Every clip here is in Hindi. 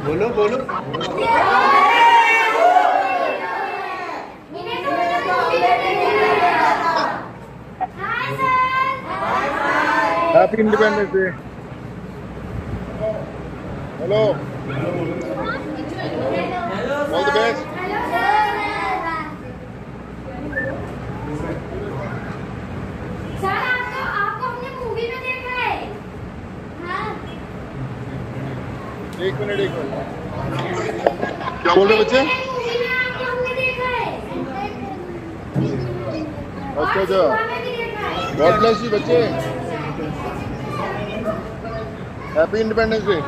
बोलो बोलो। Happy independence day. Hello, all the best. एक मिनट क्या बोल रहे बच्चे? अच्छा अच्छा, गॉड ब्लेस यू बच्चे। Happy independence day.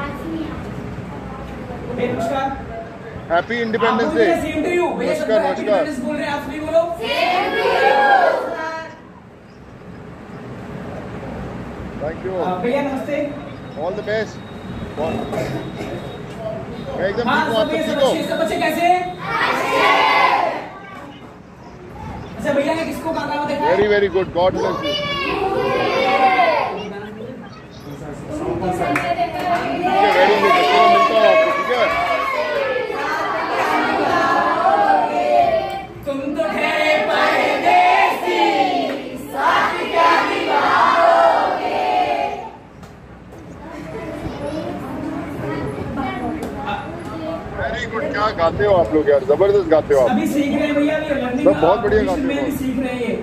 Happy independence day. नमस्कार नमस्कार। थैंक यू भैया, नमस्ते। All the best. मैं एकदम ठीक हूँ, आप सब बच्चे कैसे? अच्छा भैया ने किसको कहाँ देखा? Very very good, God bless you. Very good, मिलता हूँ आपको, ठीक है? तुम तो ठहरे परदेसी, साथ क्या निभाओगे? वेरी गुड, क्या गाते हो आप लोग यार, जबरदस्त गाते हो आप। अभी सीख रहे हैं भैया, अभी लर्निंग सब बहुत बढ़िया गाते हो। सीख रहे हैं।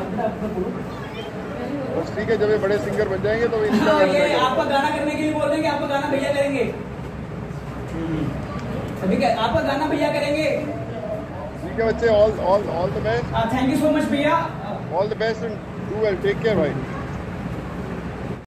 बस ठीक है, जब ये बड़े सिंगर बन जाएंगे तो ये आपका गाना करने के लिए बोल रहे हैं कि आपका गाना भैया करेंगे। अभी क्या आपका गाना भैया करेंगे? ठीक है बच्चे, all the best. Thank you so much भैया। All the best and do well, take care भाई।